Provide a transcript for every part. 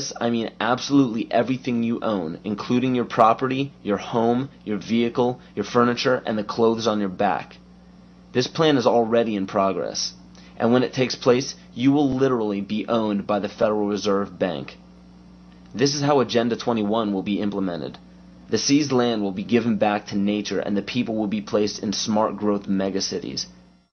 I mean absolutely everything you own, including your property, your home, your vehicle, your furniture, and the clothes on your back. This plan is already in progress, and when it takes place, you will literally be owned by the Federal Reserve Bank. This is how Agenda 21 will be implemented. The seized land will be given back to nature, and the people will be placed in smart growth megacities.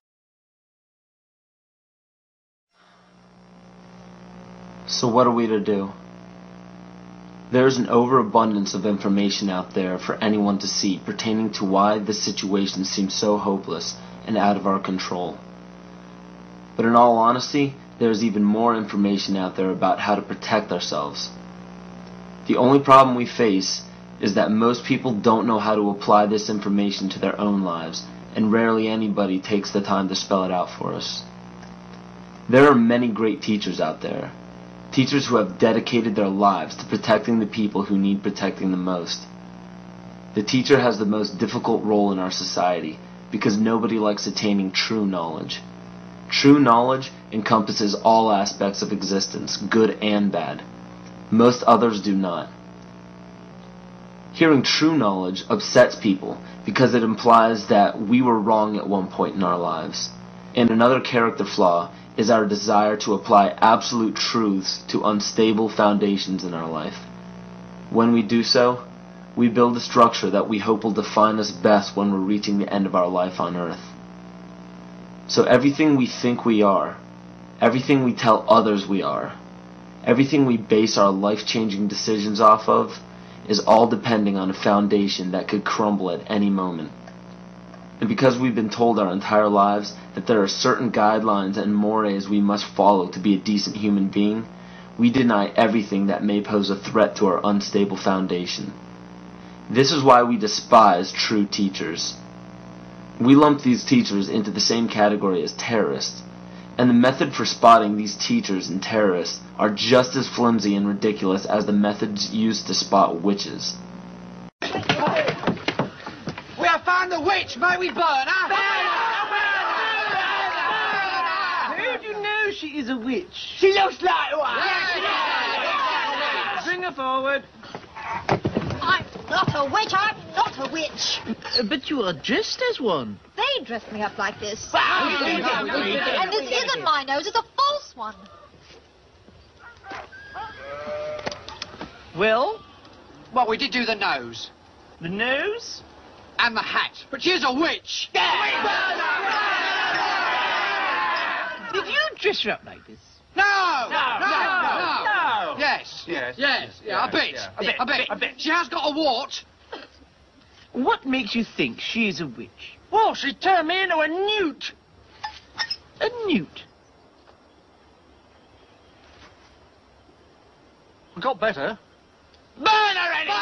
So what are we to do? There is an overabundance of information out there for anyone to see pertaining to why this situation seems so hopeless and out of our control. But in all honesty, there is even more information out there about how to protect ourselves. The only problem we face is that most people don't know how to apply this information to their own lives, and rarely anybody takes the time to spell it out for us. There are many great teachers out there. Teachers who have dedicated their lives to protecting the people who need protecting the most. The teacher has the most difficult role in our society because nobody likes attaining true knowledge. True knowledge encompasses all aspects of existence, good and bad. Most others do not. Hearing true knowledge upsets people because it implies that we were wrong at one point in our lives. And another character flaw is our desire to apply absolute truths to unstable foundations in our life. When we do so, we build a structure that we hope will define us best when we're reaching the end of our life on earth. So everything we think we are, everything we tell others we are, everything we base our life-changing decisions off of, is all depending on a foundation that could crumble at any moment. And because we've been told our entire lives that there are certain guidelines and mores we must follow to be a decent human being, we deny everything that may pose a threat to our unstable foundation. This is why we despise true teachers. We lump these teachers into the same category as terrorists, and the method for spotting these teachers and terrorists are just as flimsy and ridiculous as the methods used to spot witches. We have found the witch! May we burn her? How do you know she is a witch? She looks like one! Bring her forward. I'm not a witch, I'm not a witch. But you are dressed as one. They dressed me up like this. And And this isn't my nose, it's a false one. Well, Well, we did do the nose. the nose? And the hat. But she's a witch! Did you dress her up like this? No! No. Yes. Yeah, a bit. yeah, A bit. She has got a wart. What makes you think she is a witch? Well, she turned me into a newt. A newt? I got better. Burn her anyway!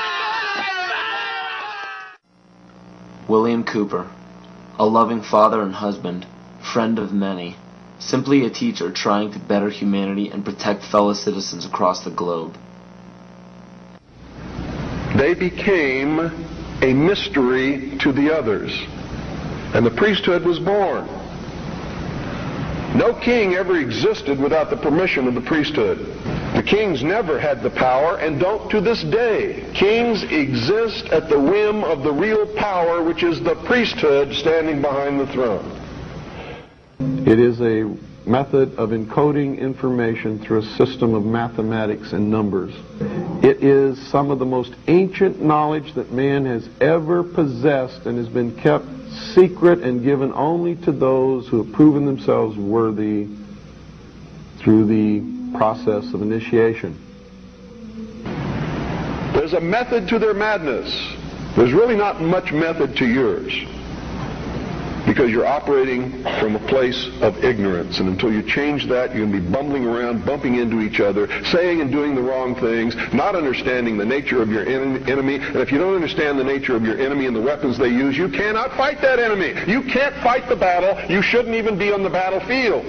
William Cooper, a loving father and husband, friend of many, simply a teacher trying to better humanity and protect fellow citizens across the globe. They became a mystery to the others, and the priesthood was born. No king ever existed without the permission of the priesthood. The kings never had the power and don't to this day. Kings exist at the whim of the real power, which is the priesthood standing behind the throne. It is a method of encoding information through a system of mathematics and numbers. It is some of the most ancient knowledge that man has ever possessed and has been kept secret and given only to those who have proven themselves worthy through the process of initiation. There's a method to their madness. There's really not much method to yours, because you're operating from a place of ignorance, and until you change that, you're going to be bumbling around, bumping into each other, saying and doing the wrong things, not understanding the nature of your enemy. And if you don't understand the nature of your enemy and the weapons they use, you cannot fight that enemy. You can't fight the battle. You shouldn't even be on the battlefield.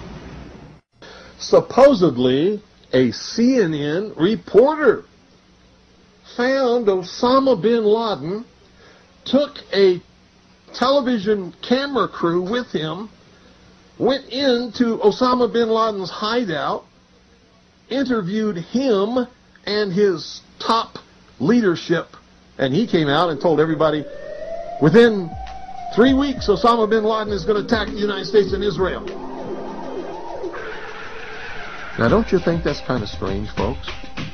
Supposedly, a CNN reporter found Osama bin Laden, took a television camera crew with him, went into Osama bin Laden's hideout, interviewed him and his top leadership, and he came out and told everybody, within 3 weeks, Osama bin Laden is going to attack the United States and Israel. Now, don't you think that's kind of strange, folks?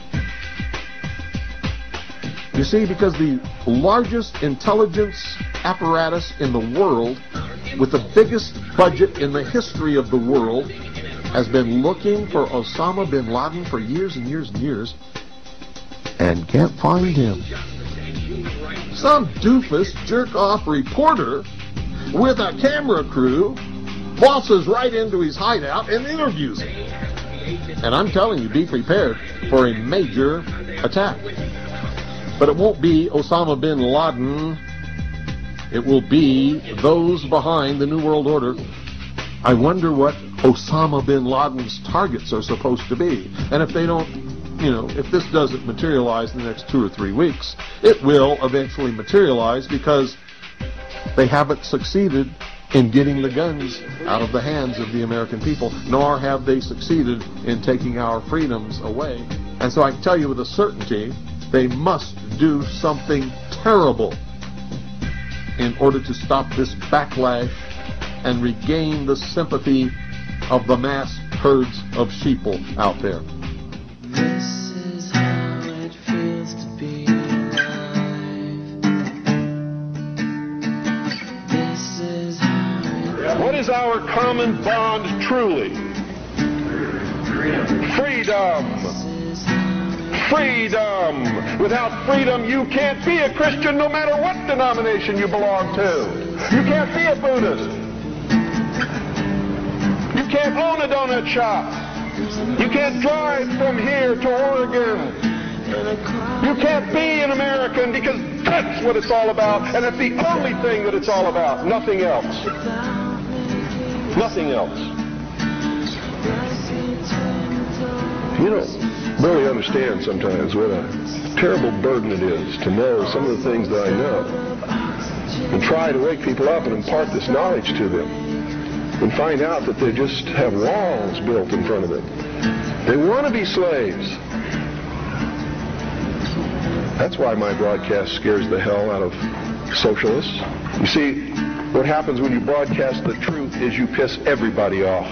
You see, because the largest intelligence apparatus in the world, with the biggest budget in the history of the world, has been looking for Osama bin Laden for years and years and years, and can't find him. Some doofus jerk-off reporter with a camera crew waltzes right into his hideout and interviews him. And I'm telling you, be prepared for a major attack. But it won't be Osama bin Laden. It will be those behind the New World Order. I wonder what Osama bin Laden's targets are supposed to be. And if they don't, if this doesn't materialize in the next 2 or 3 weeks, it will eventually materialize because they haven't succeeded in getting the guns out of the hands of the American people, nor have they succeeded in taking our freedoms away. And so I can tell you with a certainty, they must do something terrible in order to stop this backlash and regain the sympathy of the mass herds of sheeple out there. This is how it feels to be alive. This is how What is our common bond truly? Freedom. Freedom. Without freedom, you can't be a Christian no matter what denomination you belong to. You can't be a Buddhist. You can't own a donut shop. You can't drive from here to Oregon. You can't be an American because that's what it's all about, and it's the only thing that it's all about. Nothing else. Nothing else. You don't really understand sometimes what a terrible burden it is to know some of the things that I know and try to wake people up and impart this knowledge to them and find out that they just have walls built in front of them. They want to be slaves. That's why my broadcast scares the hell out of socialists. You see, what happens when you broadcast the truth is you piss everybody off.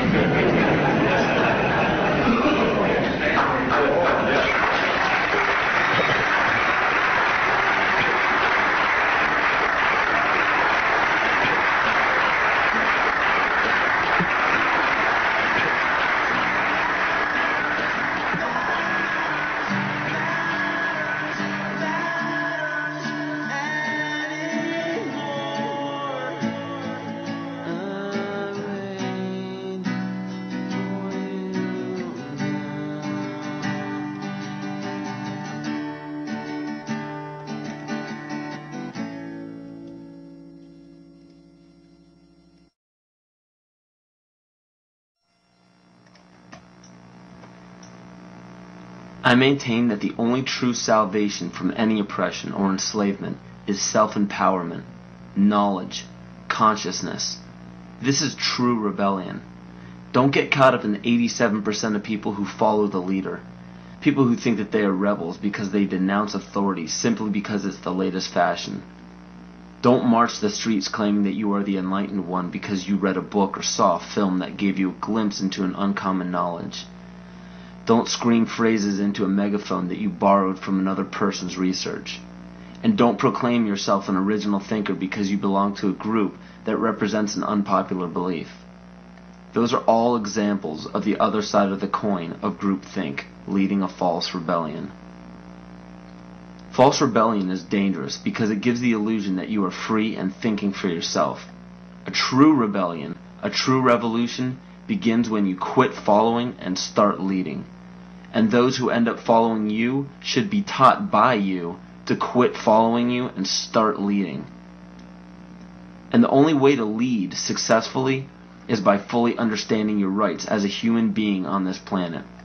I maintain that the only true salvation from any oppression or enslavement is self-empowerment, knowledge, consciousness. This is true rebellion. Don't get caught up in the 87% of people who follow the leader. People who think that they are rebels because they denounce authority simply because it's the latest fashion. Don't march the streets claiming that you are the enlightened one because you read a book or saw a film that gave you a glimpse into an uncommon knowledge. Don't scream phrases into a megaphone that you borrowed from another person's research. And don't proclaim yourself an original thinker because you belong to a group that represents an unpopular belief. Those are all examples of the other side of the coin of groupthink, leading a false rebellion. False rebellion is dangerous because it gives the illusion that you are free and thinking for yourself. A true rebellion, a true revolution, begins when you quit following and start leading. And those who end up following you should be taught by you to quit following you and start leading. And the only way to lead successfully is by fully understanding your rights as a human being on this planet.